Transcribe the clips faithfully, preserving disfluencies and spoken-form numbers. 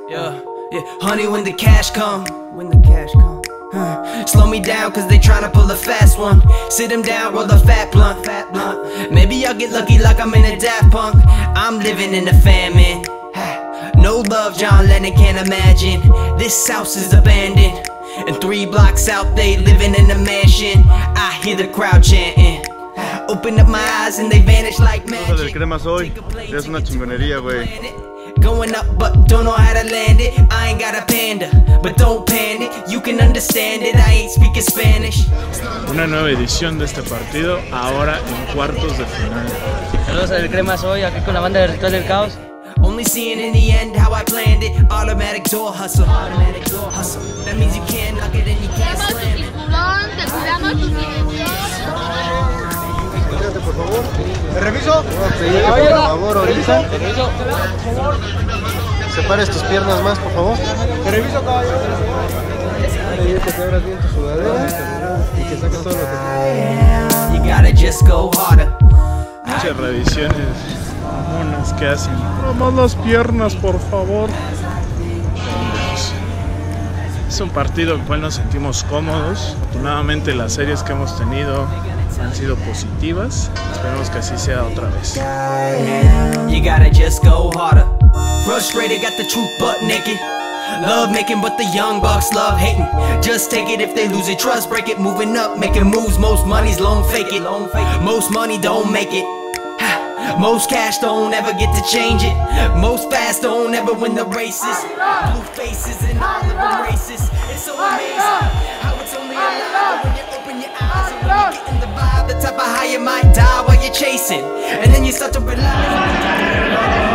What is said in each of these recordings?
Yeah, yeah, honey, when the cash come, when the cash come, huh. Slow me down, cause they tryna pull a fast one. Sit him down, roll a fat blunt, fat blunt. Maybe I'll get lucky like I'm in a Daft Punk. I'm living in a famine. No love, John Lennon can't imagine. This house is abandoned, and three blocks out they living in a mansion. I hear the crowd chanting. Open up my eyes and they vanish like magic. Del Cremas hoy es una chingonería, güey. Going up but don't know how to land it. I ain't got a panda, but don't panic. You can understand it, I ain't speaking Spanish. Una nueva edición de este partido, ahora en cuartos de final. Saludos a Del Cremas hoy, aquí con la banda de Ritual del Caos. Only seeing in the end how I planned it. Automatic door hustle, automatic door hustle. That means you can't knock it and you can't slam it. Te cuidamos tu silencio. Por favor. ¿Te reviso? Por favor, ahorita. Separes tus piernas más, por favor. Te reviso, caballero. Que te abras bien tu sudadera y que saques todo lo que... You gotta just go harder. Muchas revisiones monas que hacen. Vamos las piernas, por favor. Es un partido en el cual nos sentimos cómodos. Afortunadamente las series que hemos tenido han sido positivas. Esperemos que así sea otra vez. You gotta just go harder. Frustrated, got the truth butt naked. Love making, but the young bucks love hating. Just take it if they lose it, trust break it. Moving up, making moves, most money's loan fake it. Most money don't make it. Most cash don't ever get to change it. Most fast don't ever win the races. Blue faces and all of them racist. It's so amazing how it's only alive when you open your eyes and when you get in the vibe. The type of high you might die while you're chasing, and then you start to realize.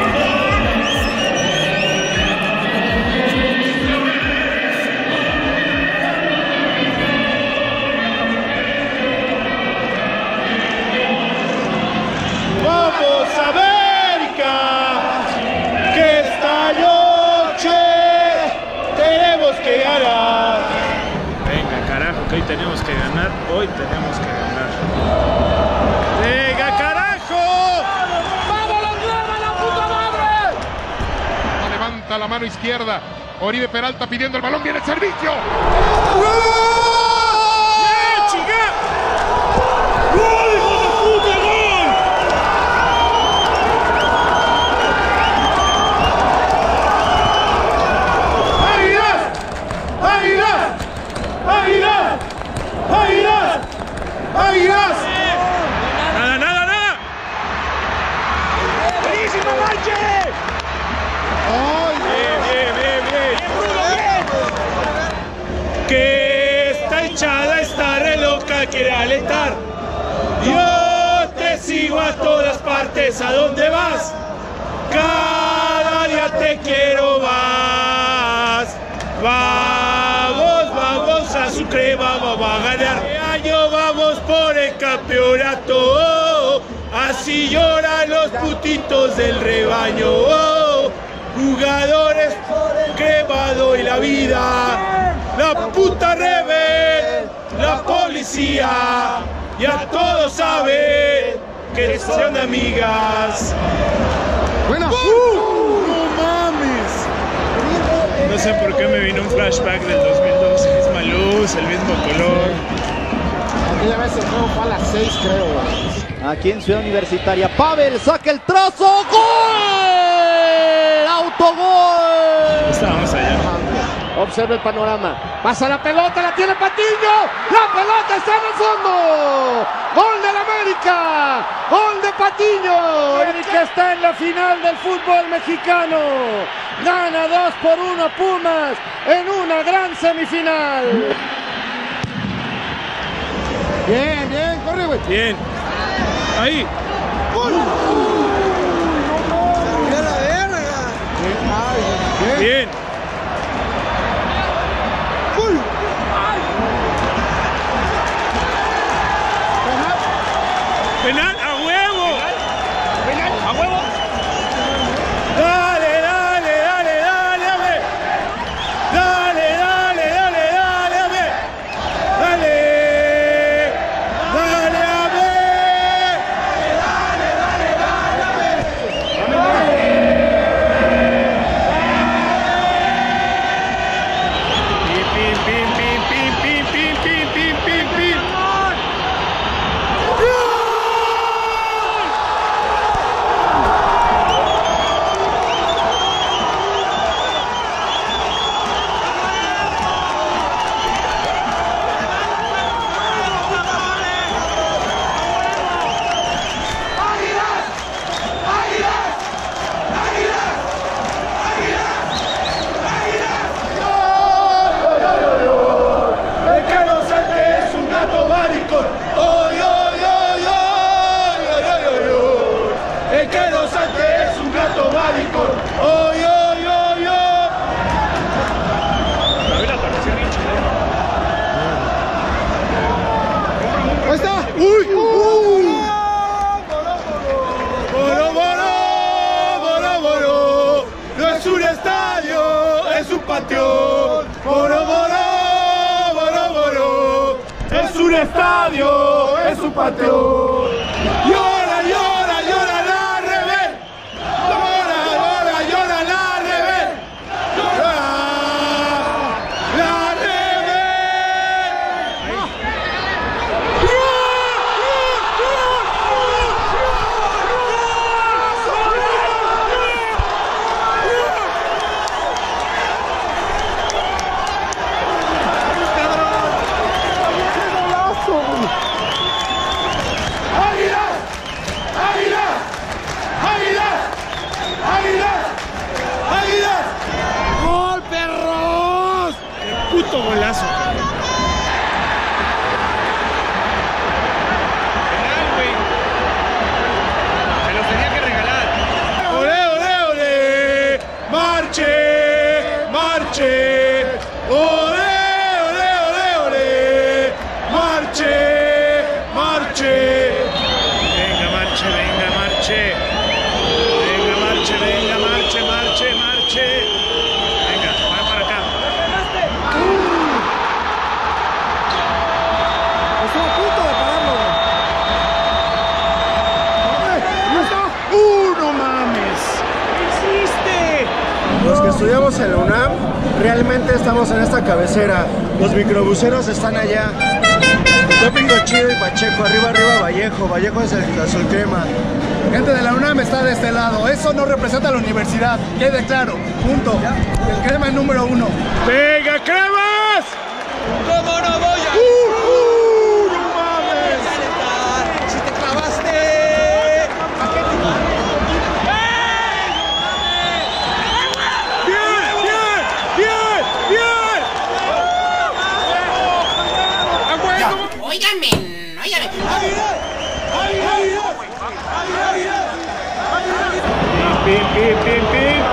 Hoy tenemos que ganar, hoy tenemos que ganar. ¡Venga, carajo! ¡Vamos, los Cremas, la puta madre! Levanta la mano izquierda. Oribe Peralta pidiendo el balón, viene el servicio. ¡Gol! ¡Bien, chica! ¡Gol, hijo de puta, gol! ¡Águilas! ¡Águilas! ¡Águilas! ¡Águilas! ¡Águilas! ¡Nada, nada, nada! ¡Buenísimo, Manche! ¡Ay, bien, bien, bien, bien! Que está echada, está re loca, quiere alentar. Yo te sigo a todas partes, ¿a dónde vas? Cada día te quiero más. Vamos, vamos a Sucre, vamos a ganar. Este año vamos por el campeonato. Así lloran los putitos del rebaño. Jugadores cremado y la vida. La puta rebel, la policía. Ya todos saben que son amigas. ¡Buena! ¡Uh! ¡No mames! No sé por qué me vino un flashback del dos mil dos, misma luz, el mismo color. Aquella vez el juego fue a las seis, creo. Aquí en Ciudad Universitaria, Pavel saca el trazo, ¡gol! ¡Autogol! Estábamos allá. Observa el panorama. Pasa la pelota, la tiene Patiño. La pelota está en el fondo. Gol del América. Gol de Patiño. América está en la final del fútbol mexicano. Gana dos por uno Pumas en una gran semifinal. Bien, bien, corre, güey. Bien. Ahí. ¡Gol! Bien. Bien. ¡Gol! Penal a huevo. Penal a huevo. Dale, dale, dale, dale, dale. Dale, dale, dale, dale, dale. Dale. Dale, dale. Dale, dale, dale, dale. ¡Uy! ¡Uh! ¡Boro, boro! ¡Boro, boro! No es un estadio, es un patio. ¡Boro, boro! ¡Boro, boro! Es un estadio, es un patio. ¡Llora, llora, llora la Rebel! ¡Llora, llora, llora la Rebel! ¡Llora la Rebel! ¡Águilas! ¡Águilas! ¡Águilas! ¡Águilas! ¡Águilas! ¡Gol, perros! ¡Qué puto golazo! Penal, güey. Se los tenía que regalar. ¡Ole, ole, ole! ¡Marche! ¡Marche! ¡Ole, ole, ole, ole! ¡Marche! ¡Marche! Venga, marche, venga, marche. Venga, marche, venga, marche, marche, marche. Venga, va para acá. Estuvo a punto de pararlo. ¡Uh, no mames! ¿Qué hiciste? Los que estudiamos en la UNAM, realmente estamos en esta cabecera. Los microbuseros están allá. Tópico Chido y Pacheco, arriba, arriba Vallejo. Vallejo es el azul crema. Gente de la UNAM está de este lado. Eso no representa a la universidad. Quede claro. Punto. El crema es número uno. ¡Venga, cremas! ¿Cómo no voy a ¡Uh, uh! ¡No mames! calentar? Si te clavaste. ¡Bien, bien, bien, bien! Óigame, óigame. ¡Pim, pim, pim, pim!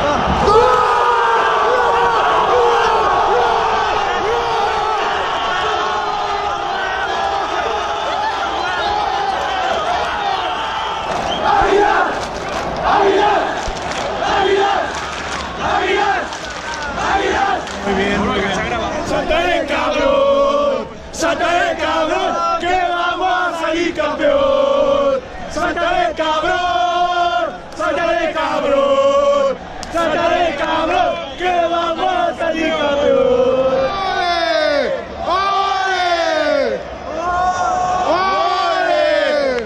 Muy bien, muy bien. ¡Saltaré, cabrón! ¡Saltaré, cabrón! ¡Que vamos a salir campeón! ¡Saltaré, cabrón! ¡Saltaré, cabrón! ¡Saltaré, cabrón! ¡Que vamos a salir campeón! ¡Ole! ¡Ole!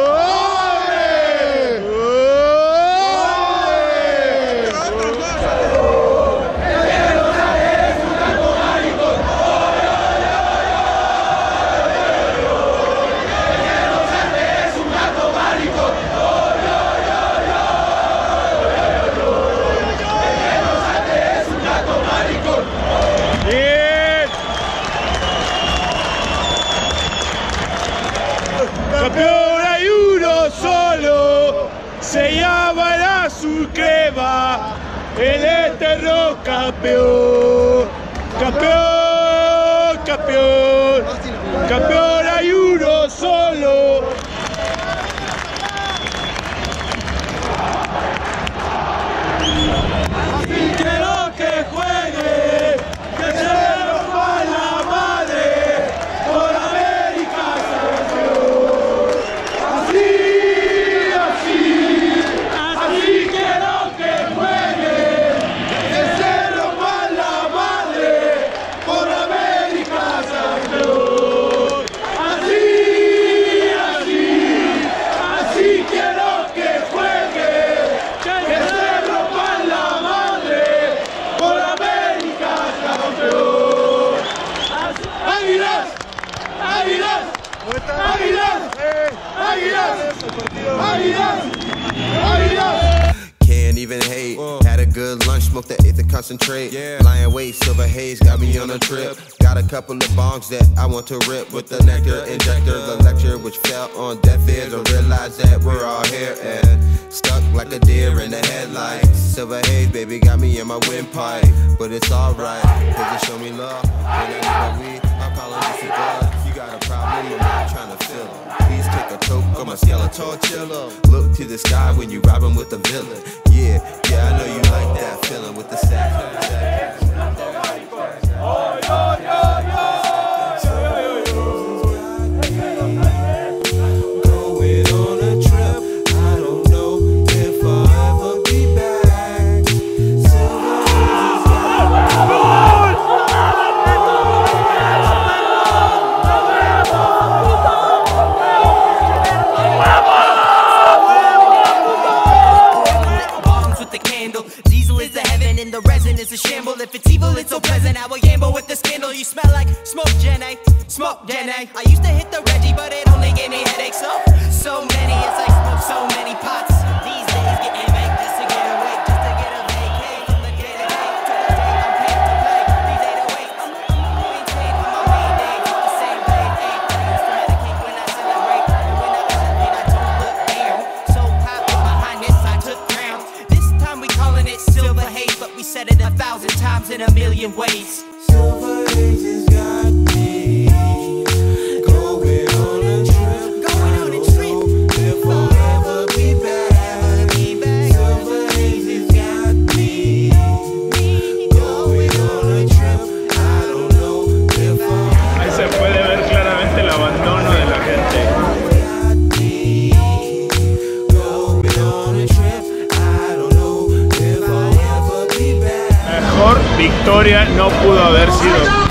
¡Bien! Campeón hay uno solo, se llama el azul crema, el eterno campeón. Campeón, campeón, campeón hay uno solo. Así quiero que juegue, que se rompa la madre, por América campeón. Así, así, así quiero que juegue, que se rompa la madre, por América campeón. Así, así, así quiero que juegue, que se rompa la madre, por América campeón. ¡Águilas! ¡Águilas! ¡Águilas! ¡Águilas! ¡Águilas! ¡Águilas! Can't even hate. Had a good lunch, smoked the eighth and concentrate. Lion weight, silver haze, got me on a trip. Got a couple of bongs that I want to rip with the nectar injector. The lecture which fell on deaf ears. I realized that we're all here and stuck like a deer in the headlights. Silver haze, baby, got me in my windpipe. But it's alright, cause it show me love. When I need a weed, I'm calling this a bug. You got a problem, I'm not trying to feel it. like a toke or my skeletal chiller. Look to the sky when you robbing with the villain. Yeah, yeah, I know you like that feeling with the sack. It's a shamble, if it's evil, it's so present. I will gamble with the scandal. You smell like smoke, Jenny, smoke, Jenny. I used to hit the Reggie, but it only gave me headaches. So, so many, it's like smoke so many pots. These days, getting baked just to get away, just to get a vacay. From the day to day, to the day I'm paid to play. These eight oh eight, I'm, I'm maintained on my main day. The same blade, ain't I used to medicate when I celebrate. And when I elevate, I don't look down. So poppin' behind this, I took ground. This time we calling it silver haze, but we said it a thousand times in a million ways. Silver Haze has got me going on a trip. Going on a trip. If I'll ever be back. Silver Haze has got me going on a trip. I don't know if I'll. Ahí se puede ver claramente el abandono de la gente. Mejor victoria no pudo haber sido.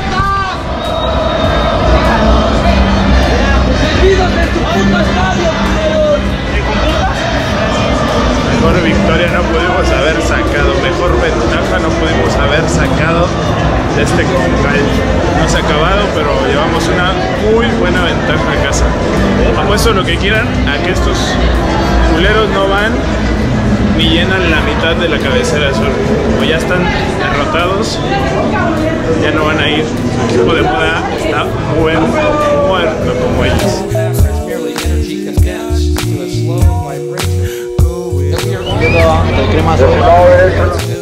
Mejor victoria no pudimos haber sacado, mejor ventaja no pudimos haber sacado de este Concal. No se ha acabado, pero llevamos una muy buena ventaja a casa. Apuesto lo que quieran a que estos culeros no van ni llenan la mitad de la cabecera azul. Como ya están derrotados, ya no van a ir. El equipo de moda está muerto, muerto como ellos. El crema